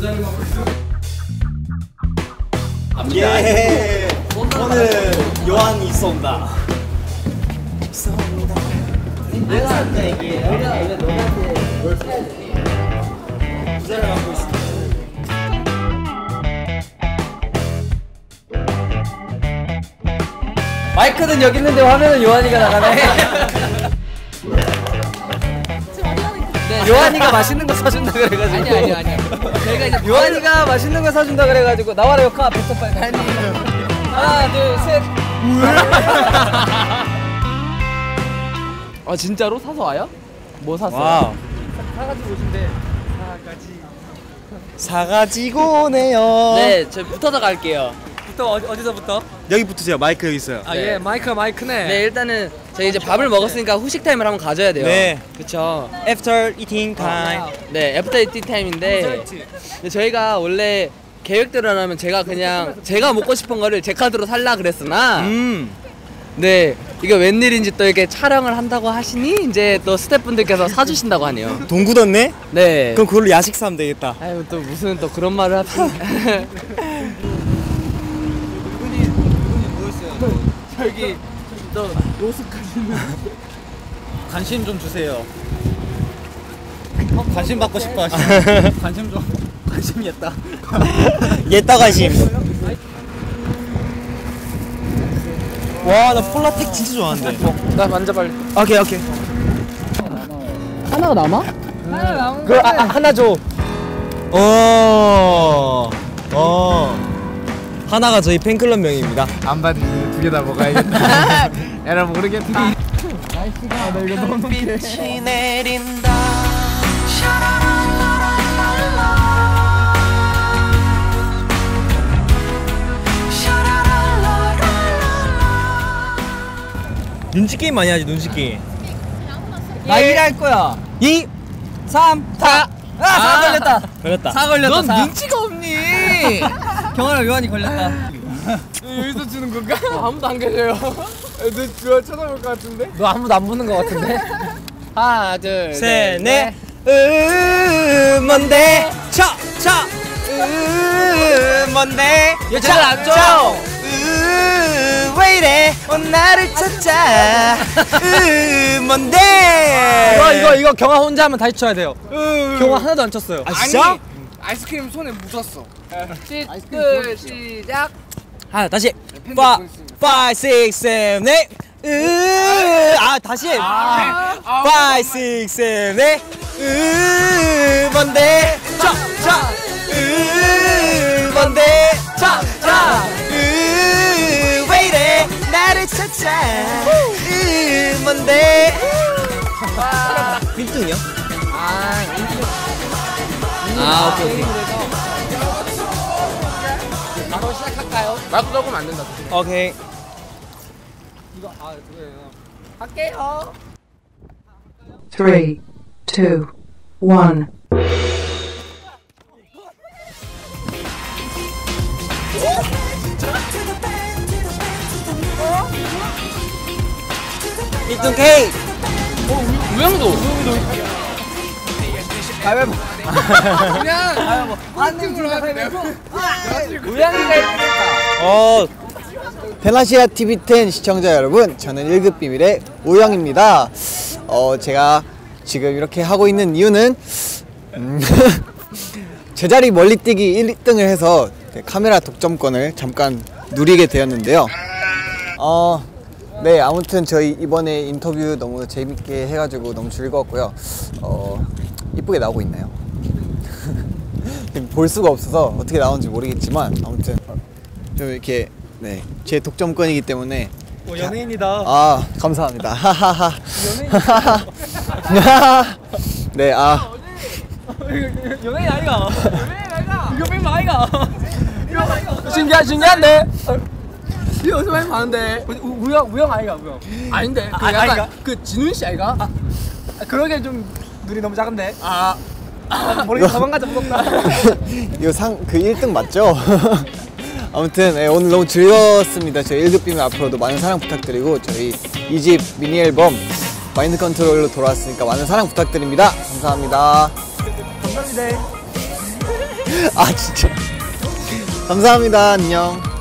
예. 오늘 요한이 쏜다. 내가 한다 얘기해. 내가 너한테 뭘 써야 돼. 부자를 갖고 있어. 마이크는 여기 있는데 화면은 요한이가 나가네. 네, 요한이가 맛있는 거 사준다 그래가지고. 아니야. 저희가 이제 요한이가 맛있는 거 사준다 그래가지고 나와라 역하 뱉어 빨리. 하나 둘 셋. 아 진짜로 사서 와요? 뭐 샀어요? 와우. 사가지고 오신대. 사가지고 오네요. 네, 저 붙어서 갈게요. 어디서부터? 여기 붙으세요. 마이크 여기 있어요. 아, 네. 예, 마이크네. 네, 일단은 저희 이제 밥을 먹었으니까 후식 타임을 한번 가져야 돼요. 네. 그쵸. After eating time. 네, 애프터 이팅 타임인데 근데 저희가 원래 계획대로라면 제가 그냥 제가 먹고 싶은 거를 제 카드로 살라 그랬으나 네, 이게 웬일인지 또 이렇게 촬영을 한다고 하시니 이제 또 스태프분들께서 사주신다고 하네요. 돈 굳었네? 네. 그럼 그걸로 야식 사면 되겠다. 아유 또 무슨 또 그런 말을 하시네. 이분이 뭐 있어요? 저기 또 노숙하시는 관심 좀 주세요. 관심 받고 싶어 하시네. 관심이 있다. 옛다 관심. 와, 나 폴라텍 진짜 좋아하는데. 나 만져 빨리. 오케이. 하나가 남아? 하나 남은 거. 하나 줘. 하나가 저희 팬클럽 명입니다. 안 받으시면 두 개 다 먹어야겠다. 에라 모르겠다. 날씨가 나 이거 너무 빛이 내린다. 눈치 게임 많이 하지, 눈치 게임. 나 1위 할 거야. 2, 3, 4. 아, 4 걸렸다. 걸렸다. 4 걸렸다. 넌 4. 눈치가 없니? 경아랑 요한이 걸렸다. 여기서 주는 건가? 아무도 안 계세요. 너 주아 쳐다볼 것 같은데? 너 아무도 안 보는 거 같은데? 하나 둘 셋, 넷. 뭔데? 뭔데? 여자를 안 줘. 왜 이래? 나를 찾자. 뭔데? 이거 경아 혼자 하면 다시 쳐야 돼요. 경아 하나도 안 쳤어요. 아, 진짜? 아이스크림 손에 묻었어. 끝 시작. 하나 다시. 5, 6, 7, 8. 다시. 5, 6, 7, 8. 뭔데? 뭔데? 왜 이래? 나를 찾아. 뭔데? 1등이요? 오케이. 바로 시작할까요? 말고 적으면 안 된다. 오케이. 이거 그거예요. 할게요. 3, 2, 1. 일등 K. 우영도. 가위바위보. 그냥 한 팀으로 가위바위보. 우영이가 1등했다. 페나시아 TV10 시청자 여러분, 저는 1급 비밀의 우영입니다. 제가 지금 이렇게 하고 있는 이유는 제자리 멀리뛰기 1등을 해서 카메라 독점권을 잠깐 누리게 되었는데요. 네, 아무튼 저희 이번에 인터뷰 너무 재밌게 해가지고 너무 즐거웠고요. 이쁘게 나오고 있나요? 볼 수가 없어서 어떻게 나오는지 모르겠지만 아무튼 좀 이렇게 네, 제 독점권이기 때문에 연예인이다. 감사합니다. 하하하. 네, 연예인 아이가. 이거 뺀 아이가. 신기한데. 이거 어디서 많이 봤는데. 우영 아이가 우영. 아닌데. 그 약간 아이가? 그 진훈 씨 아이가? 그러게 좀 눈이 너무 작은데. 모르겠어. 도망가자 무섭다. 이거 그 1등 맞죠? 아무튼 네, 오늘 너무 즐거웠습니다. 저희 1급 비밀 앞으로도 많은 사랑 부탁드리고 저희 2집 미니 앨범 마인드 컨트롤로 돌아왔으니까 많은 사랑 부탁드립니다. 감사합니다. 감사합니다. 아 진짜 감사합니다. 안녕.